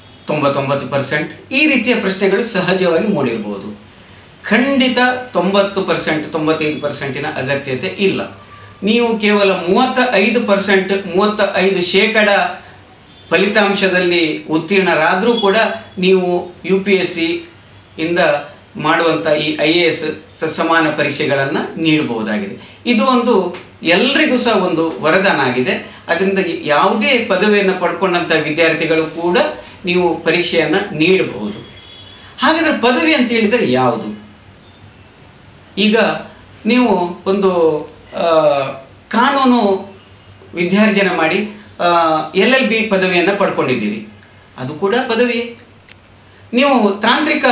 99%, ಈ ರೀತಿಯ ಪ್ರಶ್ನೆಗಳು ಸಹಜವಾಗಿ ಮೂಡಿರ್ಬೋದು. ಖಂಡಿತ 90%, 95%ನ ಅಗತ್ಯತೆ ಇಲ್ಲ. ನೀವು ಕೇವಲ 35%, 35% ಫಲಿತಾಂಶದಲ್ಲಿ ಉತ್ತೀರ್ಣರಾದರೂ ಕೂಡ ನೀವು UPSC ಇಂದ ಮಾಡುವಂಥ ಈ IAS ಸಮಾನ ಪರೀಕ್ಷೆಗಳನ್ನು ನೀಡಬಹುದಾಗಿದೆ. ಇದು ಒಂದು ಎಲ್ರಿಗೂ ಸಹ ಒಂದು ವರದಾನ ಆಗಿದೆ. ಅದರಿಂದ ಯಾವುದೇ ಪದವಿಯನ್ನು ಪಡ್ಕೊಂಡಂಥ ವಿದ್ಯಾರ್ಥಿಗಳು ಕೂಡ ನೀವು ಪರೀಕ್ಷೆಯನ್ನು ನೀಡಬಹುದು. ಹಾಗಾದರೆ ಪದವಿ ಅಂತ ಹೇಳಿದರೆ ಯಾವುದು? ಈಗ ನೀವು ಒಂದು ಕಾನೂನು ವಿದ್ಯಾರ್ಜನೆ ಮಾಡಿ LLB ಪದವಿಯನ್ನು ಪಡ್ಕೊಂಡಿದ್ದೀರಿ, ಅದು ಕೂಡ ಪದವಿಯೇ. ನೀವು ತಾಂತ್ರಿಕ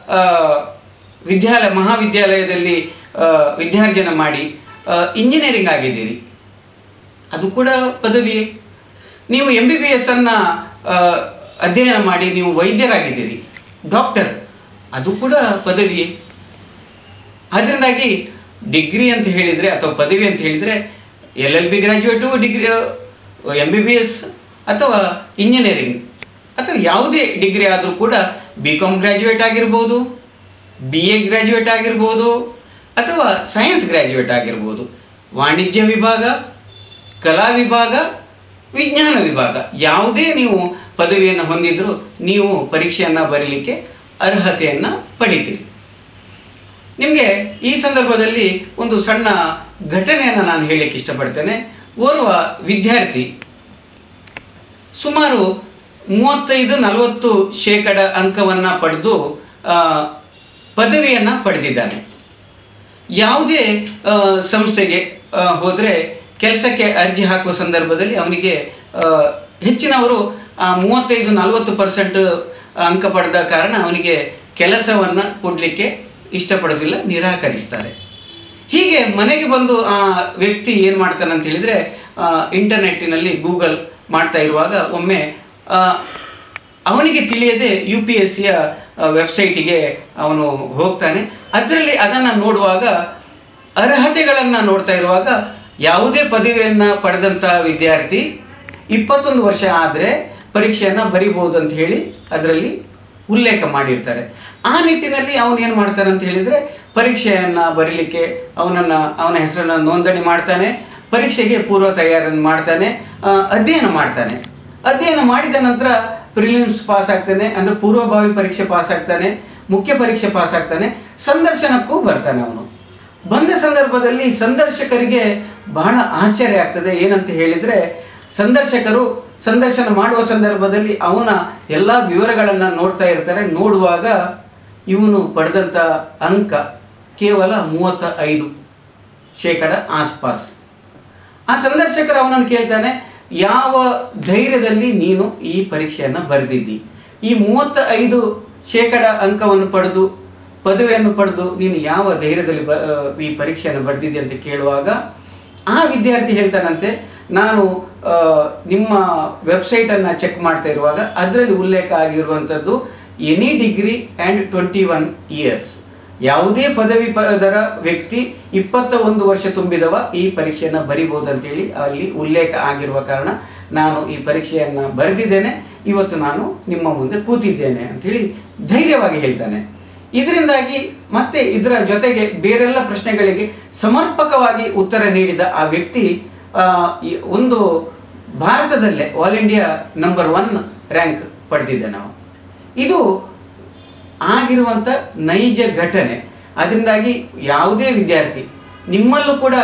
ಮಹಾವಿದ್ಯಾಲಯದಲ್ಲಿ ವಿದ್ಯಾರ್ಜನೆ ಮಾಡಿ ಇಂಜಿನಿಯರಿಂಗ್ ಆಗಿದ್ದೀರಿ, ಅದು ಕೂಡ ಪದವಿಯೇ. ನೀವು MBBS ಅನ್ನು ಅಧ್ಯಯನ ಮಾಡಿ ನೀವು ವೈದ್ಯರಾಗಿದ್ದೀರಿ, ಡಾಕ್ಟರ್, ಅದು ಕೂಡ ಪದವಿಯೇ. ಅದರಿಂದಾಗಿ ಡಿಗ್ರಿ ಅಂತ ಹೇಳಿದರೆ ಅಥವಾ ಪದವಿ ಅಂತ ಹೇಳಿದರೆ LLB ಗ್ರ್ಯಾಜುಯೇಟು, ಡಿಗ್ರಿ MBBS ಅಥವಾ ಇಂಜಿನಿಯರಿಂಗ್ ಅಥವಾ ಯಾವುದೇ ಡಿಗ್ರಿ ಆದರೂ ಕೂಡ BCom ಗ್ರ್ಯಾಜುಯೇಟ್ ಆಗಿರ್ಬೋದು, BA ಗ್ರ್ಯಾಜುಯೇಟ್ ಆಗಿರ್ಬೋದು ಅಥವಾ ಸೈನ್ಸ್ ಗ್ರ್ಯಾಜುಯೇಟ್ ಆಗಿರ್ಬೋದು, ವಾಣಿಜ್ಯ ವಿಭಾಗ, ಕಲಾ ವಿಭಾಗ, ವಿಜ್ಞಾನ ವಿಭಾಗ, ಯಾವುದೇ ನೀವು ಪದವಿಯನ್ನು ಹೊಂದಿದ್ರೂ ನೀವು ಪರೀಕ್ಷೆಯನ್ನು ಬರೀಲಿಕ್ಕೆ ಅರ್ಹತೆಯನ್ನು ಪಡಿತೀರಿ. ನಿಮಗೆ ಈ ಸಂದರ್ಭದಲ್ಲಿ ಒಂದು ಸಣ್ಣ ಘಟನೆಯನ್ನು ನಾನು ಹೇಳಲಿಕ್ಕೆ ಇಷ್ಟಪಡ್ತೇನೆ. ಓರ್ವ ವಿದ್ಯಾರ್ಥಿ ಸುಮಾರು 35-40% ಅಂಕವನ್ನು ಪಡೆದು ಪದವಿಯನ್ನು ಪಡೆದಿದ್ದಾನೆ. ಯಾವುದೇ ಸಂಸ್ಥೆಗೆ ಹೋದರೆ ಕೆಲಸಕ್ಕೆ ಅರ್ಜಿ ಹಾಕುವ ಸಂದರ್ಭದಲ್ಲಿ ಅವನಿಗೆ ಹೆಚ್ಚಿನವರು 35-40% ಅಂಕ ಪಡೆದ ಕಾರಣ ಅವನಿಗೆ ಕೆಲಸವನ್ನು ಕೊಡಲಿಕ್ಕೆ ಇಷ್ಟಪಡೋದಿಲ್ಲ, ನಿರಾಕರಿಸ್ತಾರೆ. ಹೀಗೆ ಮನೆಗೆ ಬಂದು ಆ ವ್ಯಕ್ತಿ ಏನು ಮಾಡ್ತಾನೆ ಅಂತ ಹೇಳಿದರೆ ಇಂಟರ್ನೆಟ್ಟಿನಲ್ಲಿ ಗೂಗಲ್ ಮಾಡ್ತಾ ಇರುವಾಗ ಒಮ್ಮೆ ಅವನಿಗೆ ತಿಳಿಯದೆ UPSCಯ ವೆಬ್ಸೈಟಿಗೆ ಅವನು ಹೋಗ್ತಾನೆ. ಅದರಲ್ಲಿ ಅದನ್ನು ನೋಡುವಾಗ ಅರ್ಹತೆಗಳನ್ನು ನೋಡ್ತಾ ಇರುವಾಗ ಯಾವುದೇ ಪದವಿಯನ್ನು ಪಡೆದಂಥ ವಿದ್ಯಾರ್ಥಿ 21 ವರ್ಷ ಆದರೆ ಪರೀಕ್ಷೆಯನ್ನು ಬರಿಬೋದು ಅಂತ ಹೇಳಿ ಅದರಲ್ಲಿ ಉಲ್ಲೇಖ ಮಾಡಿರ್ತಾರೆ. ಆ ನಿಟ್ಟಿನಲ್ಲಿ ಅವನು ಏನು ಮಾಡ್ತಾನೆ ಅಂತ ಹೇಳಿದರೆ ಪರೀಕ್ಷೆಯನ್ನು ಬರೀಲಿಕ್ಕೆ ಅವನ ಹೆಸರನ್ನು ನೋಂದಣಿ ಮಾಡ್ತಾನೆ, ಪರೀಕ್ಷೆಗೆ ಪೂರ್ವ ತಯಾರಿಯನ್ನು ಮಾಡ್ತಾನೆ, ಅಧ್ಯಯನ ಮಾಡ್ತಾನೆ. ಅಧ್ಯಯನ ಮಾಡಿದ ನಂತರ ಪ್ರಿಲಿಮ್ಸ್ ಪಾಸ್ ಆಗ್ತಾನೆ, ಅಂದರೆ ಪೂರ್ವಭಾವಿ ಪರೀಕ್ಷೆ ಪಾಸ್ ಆಗ್ತಾನೆ, ಮುಖ್ಯ ಪರೀಕ್ಷೆ ಪಾಸ್ ಆಗ್ತಾನೆ, ಸಂದರ್ಶನಕ್ಕೂ ಬರ್ತಾನೆ. ಅವನು ಬಂದ ಸಂದರ್ಭದಲ್ಲಿ ಸಂದರ್ಶಕರಿಗೆ ಬಹಳ ಆಶ್ಚರ್ಯ ಆಗ್ತದೆ. ಏನಂತ ಹೇಳಿದರೆ ಸಂದರ್ಶಕರು ಸಂದರ್ಶನ ಮಾಡುವ ಸಂದರ್ಭದಲ್ಲಿ ಅವನ ಎಲ್ಲ ವಿವರಗಳನ್ನು ನೋಡ್ತಾ ಇರ್ತಾರೆ. ನೋಡುವಾಗ ಇವನು ಪಡೆದಂಥ ಅಂಕ ಕೇವಲ 35% ಆಸ್ಪಾಸ್. ಆ ಸಂದರ್ಶಕರು ಅವನನ್ನು ಕೇಳ್ತಾನೆ, ಯಾವ ಧೈರ್ಯದಲ್ಲಿ ನೀನು ಈ ಪರೀಕ್ಷೆಯನ್ನು ಬರೆದಿದ್ದಿ? ಈ 35% ಅಂಕವನ್ನು ಪಡೆದು ಪದವಿಯನ್ನು ಪಡೆದು ನೀನು ಯಾವ ಧೈರ್ಯದಲ್ಲಿ ಈ ಪರೀಕ್ಷೆಯನ್ನು ಬರೆದಿದ್ದಿ ಅಂತ ಕೇಳುವಾಗ ಆ ವಿದ್ಯಾರ್ಥಿ ಹೇಳ್ತಾನಂತೆ, ನಾನು ನಿಮ್ಮ ವೆಬ್ಸೈಟನ್ನು ಚೆಕ್ ಮಾಡ್ತಾ ಇರುವಾಗ ಅದರಲ್ಲಿ ಉಲ್ಲೇಖ ಆಗಿರುವಂಥದ್ದು ಎನಿ ಡಿಗ್ರಿ ಆ್ಯಂಡ್ 21 ಇಯರ್ಸ್, ಯಾವುದೇ ಪದವಿ ಪದರ ವ್ಯಕ್ತಿ 21 ವರ್ಷ ತುಂಬಿದವ ಈ ಪರೀಕ್ಷೆಯನ್ನು ಬರಿಬೋದು ಅಂತೇಳಿ ಅಲ್ಲಿ ಉಲ್ಲೇಖ ಆಗಿರುವ ಕಾರಣ ನಾನು ಈ ಪರೀಕ್ಷೆಯನ್ನು ಬರೆದಿದ್ದೇನೆ, ಇವತ್ತು ನಾನು ನಿಮ್ಮ ಮುಂದೆ ಕೂತಿದ್ದೇನೆ ಅಂಥೇಳಿ ಧೈರ್ಯವಾಗಿ ಹೇಳ್ತಾನೆ. ಇದರಿಂದಾಗಿ ಮತ್ತೆ ಇದರ ಜೊತೆಗೆ ಬೇರೆಲ್ಲ ಪ್ರಶ್ನೆಗಳಿಗೆ ಸಮರ್ಪಕವಾಗಿ ಉತ್ತರ ನೀಡಿದ ಆ ವ್ಯಕ್ತಿ ಒಂದು ಭಾರತದಲ್ಲೇ ಆಲ್ ಇಂಡಿಯಾ ನಂಬರ್ 1 ರ್ಯಾಂಕ್ ಪಡೆದಿದ್ದೆ ನಾವು. ಇದು ಆಗಿರುವಂಥ ನೈಜ ಘಟನೆ. ಅದರಿಂದಾಗಿ ಯಾವುದೇ ವಿದ್ಯಾರ್ಥಿ ನಿಮ್ಮಲ್ಲೂ ಕೂಡ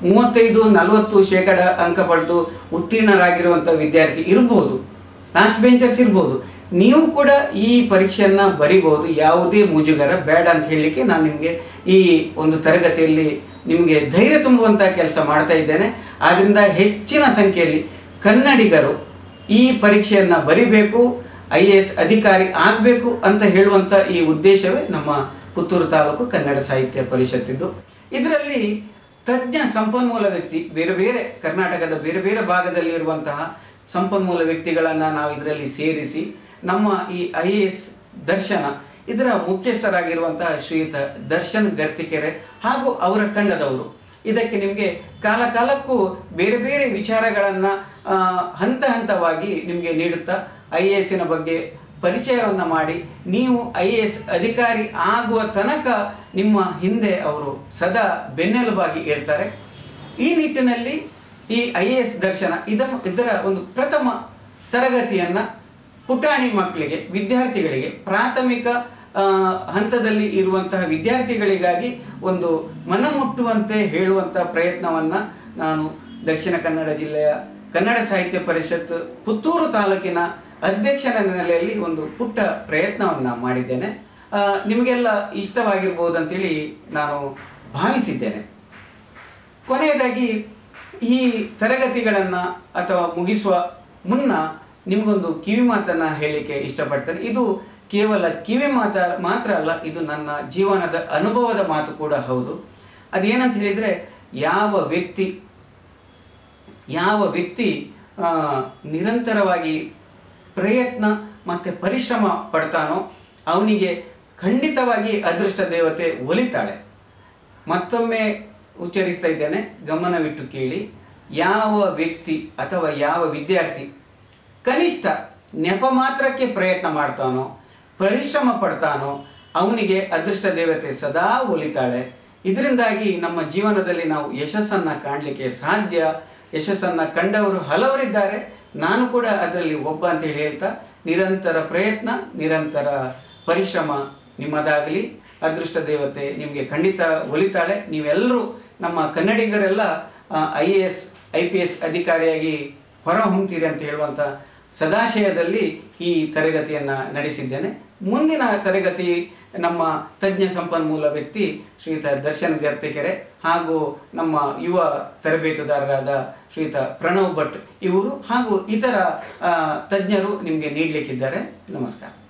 35-40% ಅಂಕ ಪಡೆದು ಉತ್ತೀರ್ಣರಾಗಿರುವಂಥ ವಿದ್ಯಾರ್ಥಿ ಇರ್ಬೋದು, ಲಾಸ್ಟ್ ಬೆಂಚರ್ಸ್ ಇರ್ಬೋದು. ನೀವು ಕೂಡ ಈ ಪರೀಕ್ಷೆಯನ್ನು ಬರಿಬೋದು, ಯಾವುದೇ ಮುಜುಗರ ಬೇಡ ಅಂತ ಹೇಳಲಿಕ್ಕೆ ನಾನು ನಿಮಗೆ ಈ ಒಂದು ತರಗತಿಯಲ್ಲಿ ನಿಮಗೆ ಧೈರ್ಯ ತುಂಬುವಂಥ ಕೆಲಸ ಮಾಡ್ತಾ ಇದ್ದೇನೆ. ಆದ್ದರಿಂದ ಹೆಚ್ಚಿನ ಸಂಖ್ಯೆಯಲ್ಲಿ ಕನ್ನಡಿಗರು ಈ ಪರೀಕ್ಷೆಯನ್ನು ಬರಿಬೇಕು, IAS ಅಧಿಕಾರಿ ಆಗಬೇಕು ಅಂತ ಹೇಳುವಂಥ ಈ ಉದ್ದೇಶವೇ ನಮ್ಮ ಪುತ್ತೂರು ತಾಲೂಕು ಕನ್ನಡ ಸಾಹಿತ್ಯ ಪರಿಷತ್ತಿದ್ದು. ಇದರಲ್ಲಿ ತಜ್ಞ ಸಂಪನ್ಮೂಲ ವ್ಯಕ್ತಿ ಬೇರೆ ಬೇರೆ ಕರ್ನಾಟಕದ ಬೇರೆ ಬೇರೆ ಭಾಗದಲ್ಲಿರುವಂತಹ ಸಂಪನ್ಮೂಲ ವ್ಯಕ್ತಿಗಳನ್ನು ನಾವು ಇದರಲ್ಲಿ ಸೇರಿಸಿ ನಮ್ಮ ಈ IAS ದರ್ಶನ ಇದರ ಮುಖ್ಯಸ್ಥರಾಗಿರುವಂತಹ ಶ್ರೀಯುತ ದರ್ಶನ್ ಗರ್ತಿಕೆರೆ ಹಾಗೂ ಅವರ ತಂಡದವರು ಇದಕ್ಕೆ ನಿಮಗೆ ಕಾಲ ಕಾಲಕ್ಕೂ ಬೇರೆ ಬೇರೆ ವಿಚಾರಗಳನ್ನು ಹಂತ ಹಂತವಾಗಿ ನಿಮಗೆ ನೀಡುತ್ತಾ IASನ ಬಗ್ಗೆ ಪರಿಚಯವನ್ನು ಮಾಡಿ ನೀವು IAS ಅಧಿಕಾರಿ ಆಗುವ ತನಕ ನಿಮ್ಮ ಹಿಂದೆ ಅವರು ಸದಾ ಬೆನ್ನೆಲುಬಾಗಿ ಇರ್ತಾರೆ. ಈ ನಿಟ್ಟಿನಲ್ಲಿ ಈ IAS ದರ್ಶನ ಇದರ ಒಂದು ಪ್ರಥಮ ತರಗತಿಯನ್ನು ಪುಟಾಣಿ ಮಕ್ಕಳಿಗೆ, ವಿದ್ಯಾರ್ಥಿಗಳಿಗೆ, ಪ್ರಾಥಮಿಕ ಹಂತದಲ್ಲಿ ಇರುವಂತಹ ವಿದ್ಯಾರ್ಥಿಗಳಿಗಾಗಿ ಒಂದು ಮನಮುಟ್ಟುವಂತೆ ಹೇಳುವಂಥ ಪ್ರಯತ್ನವನ್ನು ನಾನು ದಕ್ಷಿಣ ಕನ್ನಡ ಜಿಲ್ಲೆಯ ಕನ್ನಡ ಸಾಹಿತ್ಯ ಪರಿಷತ್ ಪುತ್ತೂರು ತಾಲೂಕಿನ ಅಧ್ಯಕ್ಷನ ನೆಲೆಯಲ್ಲಿ ಒಂದು ಪುಟ್ಟ ಪ್ರಯತ್ನವನ್ನು ಮಾಡಿದ್ದೇನೆ. ನಿಮಗೆಲ್ಲ ಇಷ್ಟವಾಗಿರ್ಬೋದು ಅಂತೇಳಿ ನಾನು ಭಾವಿಸಿದ್ದೇನೆ. ಕೊನೆಯದಾಗಿ ಈ ತರಗತಿಗಳನ್ನು ಅಥವಾ ಮುಗಿಸುವ ಮುನ್ನ ನಿಮಗೊಂದು ಕಿವಿ ಮಾತನ್ನು ಹೇಳಲಿಕ್ಕೆ ಇಷ್ಟಪಡ್ತೇನೆ. ಇದು ಕೇವಲ ಕಿವಿ ಮಾತ್ರ ಅಲ್ಲ, ಇದು ನನ್ನ ಜೀವನದ ಅನುಭವದ ಮಾತು ಕೂಡ ಹೌದು. ಅದೇನಂತ ಹೇಳಿದರೆ, ಯಾವ ವ್ಯಕ್ತಿ ನಿರಂತರವಾಗಿ ಪ್ರಯತ್ನ ಮತ್ತು ಪರಿಶ್ರಮ ಪಡ್ತಾನೋ ಅವನಿಗೆ ಖಂಡಿತವಾಗಿ ಅದೃಷ್ಟ ದೇವತೆ ಒಲಿತಾಳೆ. ಮತ್ತೊಮ್ಮೆ ಉಚ್ಚರಿಸ್ತಾ ಇದ್ದೇನೆ, ಗಮನವಿಟ್ಟು ಕೇಳಿ. ಯಾವ ವ್ಯಕ್ತಿ ಅಥವಾ ಯಾವ ವಿದ್ಯಾರ್ಥಿ ಕನಿಷ್ಠ ನೆಪ ಮಾತ್ರಕ್ಕೆ ಪ್ರಯತ್ನ ಮಾಡ್ತಾನೋ, ಪರಿಶ್ರಮ ಪಡ್ತಾನೋ, ಅವನಿಗೆ ಅದೃಷ್ಟ ದೇವತೆ ಸದಾ ಒಲಿತಾಳೆ. ಇದರಿಂದಾಗಿ ನಮ್ಮ ಜೀವನದಲ್ಲಿ ನಾವು ಯಶಸ್ಸನ್ನು ಕಾಣಲಿಕ್ಕೆ ಸಾಧ್ಯ. ಯಶಸ್ಸನ್ನು ಕಂಡವರು ಹಲವರಿದ್ದಾರೆ, ನಾನು ಕೂಡ ಅದರಲ್ಲಿ ಒಬ್ಬ ಅಂತೇಳಿ ಹೇಳ್ತಾ, ನಿರಂತರ ಪ್ರಯತ್ನ, ನಿರಂತರ ಪರಿಶ್ರಮ ನಿಮ್ಮದಾಗಲಿ. ಅದೃಷ್ಟ ದೇವತೆ ನಿಮಗೆ ಖಂಡಿತ ಒಲಿತಾಳೆ. ನೀವೆಲ್ಲರೂ ನಮ್ಮ ಕನ್ನಡಿಗರೆಲ್ಲ IAS IPS ಅಧಿಕಾರಿಯಾಗಿ ಹೊರಹೊಮ್ಮುತ್ತೀರಿ ಅಂತ ಹೇಳುವಂಥ ಸದಾಶಯದಲ್ಲಿ ಈ ತರಗತಿಯನ್ನು ನಡೆಸಿದ್ದೇನೆ. ಮುಂದಿನ ತರಗತಿ ನಮ್ಮ ತಜ್ಞ ಸಂಪನ್ಮೂಲ ವ್ಯಕ್ತಿ ಶ್ರೀಯುತ ದರ್ಶನ್ ಗರ್ತಿಕೆರೆ ಹಾಗೂ ನಮ್ಮ ಯುವ ತರಬೇತುದಾರರಾದ ಶ್ರೀಯುತ ಪ್ರಣವ್ ಭಟ್ ಇವರು ಹಾಗೂ ಇತರ ತಜ್ಞರು ನಿಮಗೆ ನೀಡಲಿಕ್ಕಿದ್ದಾರೆ. ನಮಸ್ಕಾರ.